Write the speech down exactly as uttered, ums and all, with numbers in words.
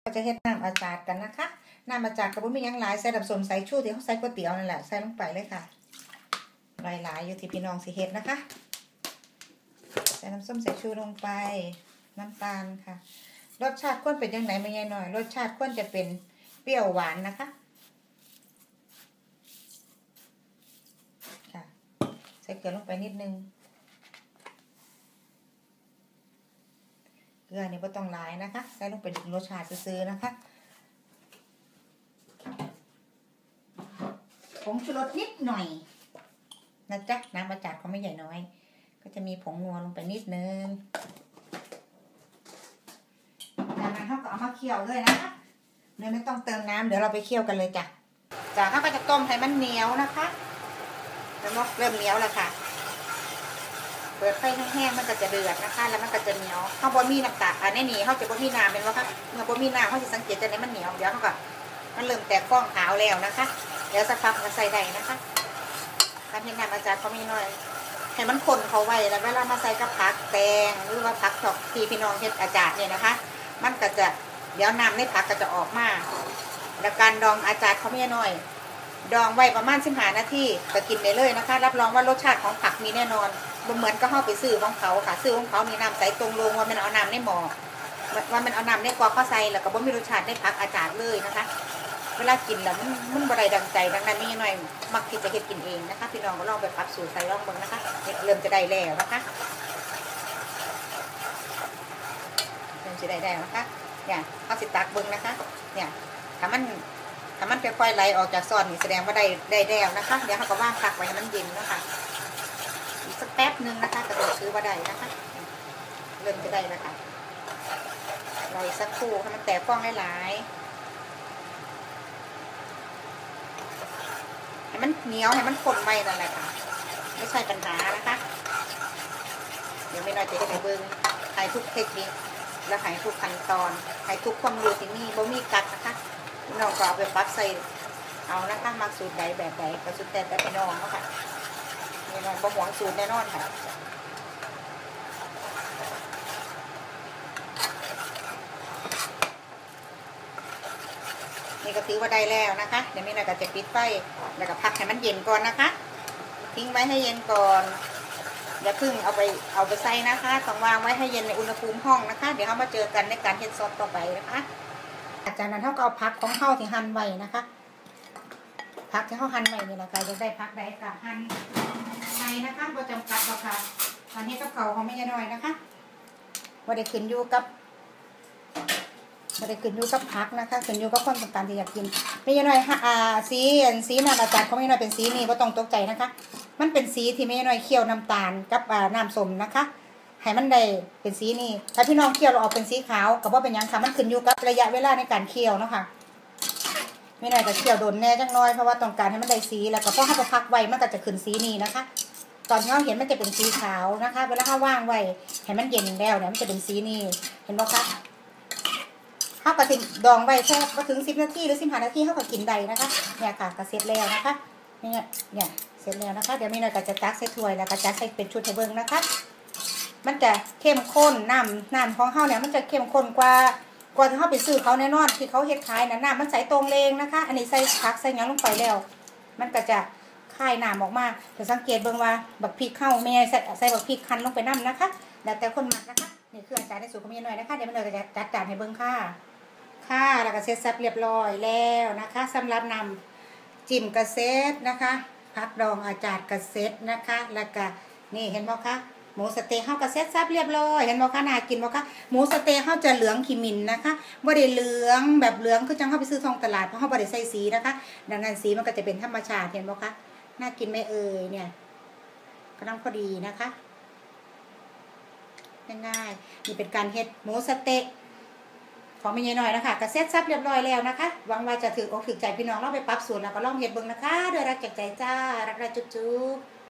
เราจะเฮ็ดน้ำอาจารย์กันนะคะน้ำอาจารย์กับบุ้มียังหลายใส่น้ำส้มสายชูที่เขาใส่ก๋วยเตี๋ยวนั่นแหละใส่ลงไปเลยค่ะหลายๆอยู่ที่พี่น้องสิเฮ็ดนะคะใส่น้ำส้มสายชูลงไปน้ำตาลค่ะรสชาติควรเป็นยังไงไม่ใหญ่หน่อยรสชาติควรจะเป็นเปรี้ยวหวานนะคะค่ะใส่เกลือลงไปนิดนึงเกลือนี่ไม่ต้องหลายนะคะใส่ลงไปดึงรสชาติซื้อๆนะคะผงชูรสนิดหน่อยนะจ๊ะน้ำอาจารย์เขาไม่ใหญ่น้อยก็จะมีผงนัวลงไปนิดนึงจากนั้นเขาก็เอามาเคี่ยวเลยนะคะเดี๋ยวไม่ต้องเติมน้ำเดี๋ยวเราไปเคี่ยวกันเลยจ้ะจากเขาก็จะต้มให้มันเหนียวนะคะแล้วก็เริ่มเหนียวแล้วค่ะเปิดไฟแห้งๆมันก็จะเดือดนะคะแล้วมันก็จะเหนียวเขาบ่มีน้ำตาลอันนี้นี่เขาจะบ่มีน้ำเป็นว่าค่ะเมื่อบ่มีน้ำเขาจะสังเกตจะในมันเหนียวเดี๋ยวเขาก็มันเริ่มแตกฟองขาวแล้วนะคะเดี๋ยวสักพักก็ใส่ได้นะคะการเห็นน้ำอาจารย์เขาไม่น้อยให้มันข้นเขาไว้แล้วเวลามาใส่กับผักแตงหรือว่าผักดอกที่พี่น้องเฮ็ดอาจารย์เนี่ยนะคะมันก็จะเดี๋ยวน้ำในผักก็จะออกมาแล้วการดองอาจารย์เขาไม่น้อยดองไว้ประมาณสิบห้านาทีก็กินได้เลยนะคะรับรองว่ารสชาติของผักมีแน่นอนเหมือนก็เข้าไปซื้อของเขาค่ะซื้อของเขามีน้ำใสตรงลงว่ามันเอาน้ำในหม้อว่ามันเอาน้ำในกอเข้าใส่แล้วก็บ่มีรสชาติในผักอาจารย์เลยนะคะเวลากินแล้วมันมันบริดังใจดังนั้นนี่หน่อยมักที่จะเฮ็ดกินเองนะคะพี่น้องก็ลองไปปรับสูตรใส่ลองเบิ่งนะคะเริ่มจะได้แล้วนะคะเริ่มจะได้แล้วนะคะเนี่ยเขาสิตักเบิ่งนะคะเนี่ยถ้ามันถ้ามันค่อยๆไหลออกจากซอนนี่แสดงว่าได้ได้แล้วนะคะเดี๋ยวเขาก็ว่างพักไว้ให้มันเย็นนะคะอีกสักแป๊บนึงนะคะกระโดดซื้อว่าได้นะคะเริ่มจะได้แล้วค่ะรออีกสักครู่ให้มันแตกฟองหลายๆให้มันเหนียวให้มันข้นไว้นั่นแหละค่ะไม่ใช่ปัญหานะคะเดี๋ยวไม่น้อยจะให้เบิ้งให้ทุกเทคนิคและให้ทุกขั้นตอนให้ทุกความรู้ที่นี่บ่มีกัดนะคะน้องก็เอาไปปรับใส่เอานะคะมักสูตรใดแบบใดก็สุดแต่แต่ไปน้องเนาะค่ะไม่น้อยบ่หวงสูตรแน่นอนค่ะนี่ก็ถือว่าได้แล้วนะคะเดี๋ยวไม่น้อยก็จะปิดไฟแล้วก็พักให้มันเย็นก่อนนะคะทิ้งไว้ให้เย็นก่อนอย่าเพิ่งเอาไปเอาไปใส่นะคะต้องวางไว้ให้เย็นในอุณหภูมิห้องนะคะเดี๋ยวเขามาเจอกันในการเฮ็ดซอสต่อไปนะคะจากนั้นเขาก็เอาผักของเขาที่หั่นไว้นะคะผักที่เขาหั่นไว้นี่แหละค่ะจะได้ผักได้กับหั่นในนะคะบ่จำกัดหรอกค่ะอันนี้กับเขาเขาไม่น้อยนะคะว่าได้ขึ้นอยู่กับว่าได้ขึ้นอยู่กับผักนะคะขึ้นอยู่กับความต้องการที่อยากกินไม่น้อยอ่าสีสีน้ำอาจารย์เขาไม่น้อยเป็นสีนี่บ่ต้องตกใจนะคะมันเป็นสีที่ไม่น้อยเคี่ยวน้ำตาลกับอ่าน้ำส้มนะคะให้มันได้เป็นสีนี่ถ้าพี่น้องเคี่ยวเราออกเป็นสีขาวกับว่าเป็นยังค่ะมันขึ้นอยู่กับระยะเวลาในการเคี่ยวเนาะค่ะไม่น้อยจะเคี่ยวโดนแน่จังน้อยเพราะว่าต้องการให้มันได้สีแล้วก็พอเขาไปพักไว้มันก็จะขึ้นสีนี้นะคะตอนที่เราเห็นมันจะเป็นสีขาวนะคะเวลาเขาว่างไว้ให้มันเย็นแล้วเนี่ยมันจะเป็นสีนี้เห็นไหมคะเขาก็ติดดองไว้แค่ก็ถึงสิบนาทีหรือสิบห้านาทีเขาก็กินได้นะคะเนี่ยค่ะก็เสร็จแล้วนะคะเนี่ยเนี่ยเสร็จแล้วนะคะเดี๋ยวไม่น้อยก็จะตักใส่ถ้วยแล้วก็จัดใส่เป็นชุดให้เบิ่งนะคะมันจะเข้มข้นน้ำน้ำของเขาเนี่ยมันจะเข้มข้นกว่ากว่าที่เขาไปซื้อเขาแน่นอนที่เขาเฮ็ดขายนะน้ำมันใสตรงเลงนะคะอันนี้ใส่ผักใส่ยังลงไปแล้วมันก็จะคายน้ำออกมาแต่สังเกตเบิ่งว่าบักพริกเข้าไม่ใช่ใส่ใส่บักพริกคั้นลงไปน้ำนะคะแล้วแต่คนหมักนะคะนี่คืออาจารย์ในสูตรของแม่น้อยนะคะเดี๋ยวแม่น้อยจะจัดจานให้เบิ่งค่ะค่ะแล้วก็เสร็จสับเรียบร้อยแล้วนะคะสำหรับนำจิ้มกระเซ็ดนะคะผักดองอาจารย์กระเซ็ดนะคะแล้วก็นี่เห็นไหมคะหมูสเต๊ะข้าวกระเซ็ดซับเรียบร้อยเห็นไหมคะน่ากินไหมคะหมูสเต๊ะข้าวจะเหลืองขีมินนะคะบ่ได้เหลืองแบบเหลืองคือจังเข้าไปซื้อทองตลาดเพราะเขาบ่ได้ใส่สีนะคะดังนั้นสีมันก็จะเป็นธรรมชาติเห็นไหมคะน่ากินไหมเอ่ยเนี่ยกำลังพอดีนะคะง่ายๆนี่เป็นการเฮ็ดหมูสเต๊ะของไม่ใหญ่หน่อยนะคะกระเซ็ดซับเรียบร้อยแล้วนะคะหวังว่าจะถืออกถือใจพี่น้องเราไปปรับสูตรแล้วก็ลองเฮ็ดเบิ่งนะคะโดยรักจากใจจ้ารักๆจุ๊บ